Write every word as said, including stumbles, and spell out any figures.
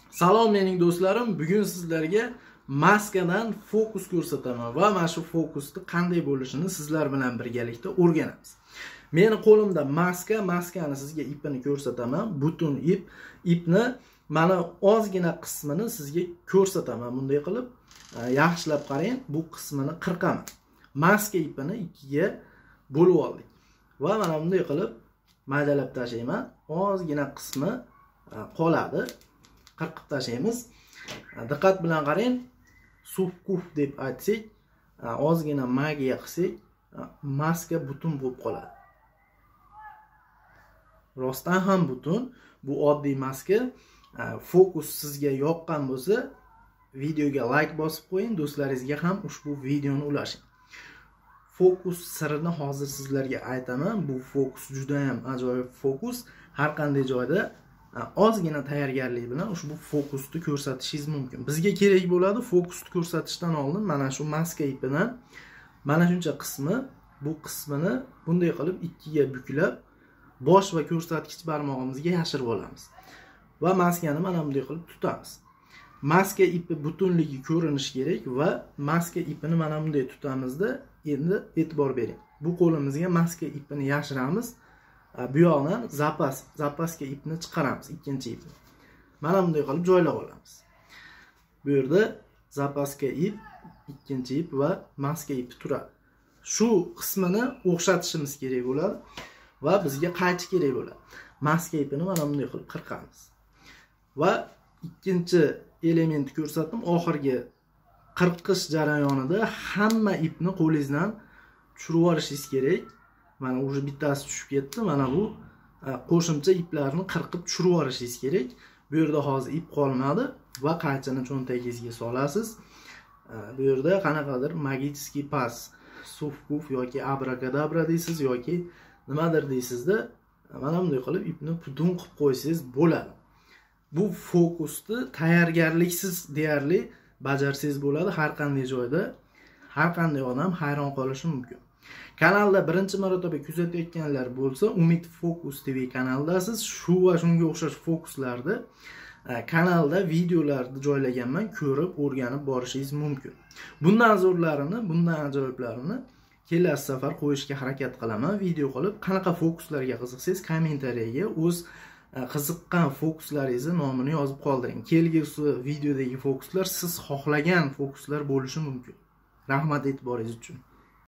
Salom mening do'stlarim, bugun sizlarga maskadan fokus ko'rsataman va mana shu fokusni qanday bo'lishini sizlar bilan birgalikda o'rganamiz. Meni qo'limda maska, maskani sizga ipini ko'rsataman. Butun ip, ipni mana ozgina qismini sizga ko'rsataman. Bunday qilib, yaxshilab qarang, bu qismini qirqaman. Maska ipini ikkiga bo'lib oldik. Va mana bunday qilib maydalab tashlayman. Ozgina qismi qoladi. Qirqib tashlaymiz. Diqqat bilan qarang. Sufkuf deb aytsak, ozgina magiya qilsak, maska butun bo'lib qoladi. Rostdan ham butun. Bu oddiy maska. Fokus sizga yoqqan bo'lsa, videoga like bosib qo'ying, do'stlaringizga ham ushbu videoni ulashing. Fokus sirini hozir sizlarga aytaman. Bu fokus juda ham ajoyib fokus. Har qanday joyda ozgina tayyorgarlik bilan ushbu fokusni ko'rsatishingiz mumkin. Bizga kerak bo'ladi fokusni ko'rsatishdan oldin mana shu maska ipidan mana shuncha qismi, bu qismini bunday qilib ikkiga buklab, bosh va ko'rsatkich barmog'imizga yashirib olamiz. Va maskani mana bunday qilib tutamiz. Maska ipi butunligi ko'rinishi kerak va maska ipini mana bunday tutamizda, endi e'tibor bering. Bu qo'limizga maska ipini yashiramiz. Bu yoqdan zapas, zapaska ipni chiqaramiz, ikkinchi ipni. Mana bunday qilib joylab olamiz. Bu yerda zapaska ip, ikkinchi ip va maska ipi turadi. Shu qismini o'xshatishimiz kerak bo'ladi va bizga qaychi kerak bo'ladi. Maska ipini mana bunday qilib qirqamiz. Va ikkinchi elementni ko'rsatdim, oxirgi qirqish jarayonida hamma ipni qo'lingizdan tushirib olishingiz kerak. Mana уже bittasi tushib ketdi. Mana bu qo'shimcha iplarni qirqib tushirib olishingiz kerak. Bu yerda hozir ip qolmadi va qaychini cho'ntagingizga solasiz. Bu yerda qanaqadir magiический pas, sufkuf yoki abrakadabra deysiz yoki nimadir deysizda, mana bunday qilib ipni butun qilib qo'ysangiz bo'ladi. Bu fokusni tayyorgarliksiz deyarli bajarsangiz bo'ladi. Har qanday joyda, har qanday odam hayron qolishi mumkin. Kanalda birinchi marotaba kuzatayotganlar bo'lsa, Umid Fokus T V kanaldasiz. Shu va shunga o'xshash fokuslarni kanalda videolarni joylaganman, ko'rib, o'rganib borishingiz mumkin. Bundan zo'rlarini, bundan ajoyiblarini kelasi safar qo'yishga harakat qilaman. Video qilib, qanaqa fokuslarga qiziqsangiz, kommentariyaga o'z qiziqqan fokuslaringizni nomini yozib qoldiring. Kelgusi videodagi fokuslar siz xohlagan fokuslar bo'lishi mumkin. Rahmat e'tiboringiz uchun.